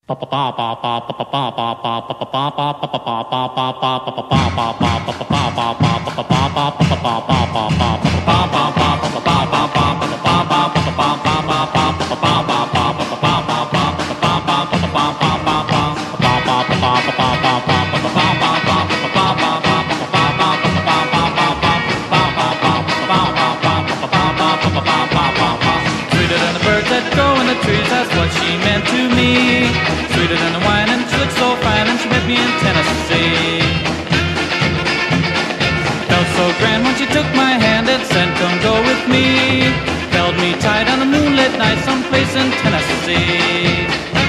Sweeter than the birds that go in the trees, that's what she meant to me. Sweeter than the wine, and she looked so fine, and she met me in Tennessee. Felt so grand when she took my hand and said, come go with me. Held me tight on a moonlit night someplace in Tennessee.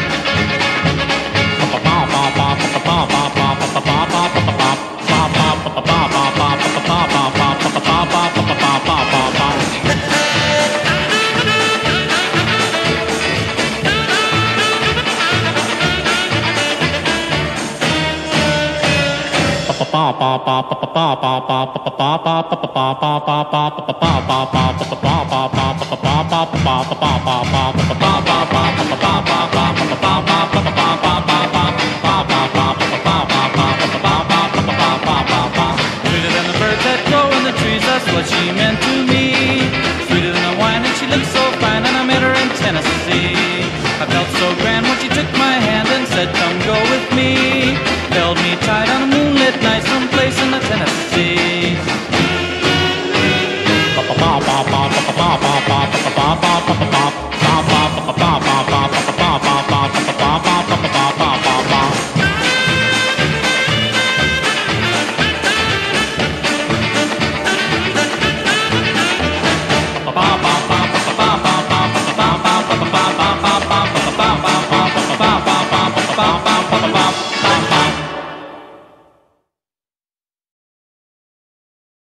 That's what she meant to me. Sweeter than the wine, and she looked so fine, and I met her in Tennessee. I felt so grand when she took my hand and said, come go with me.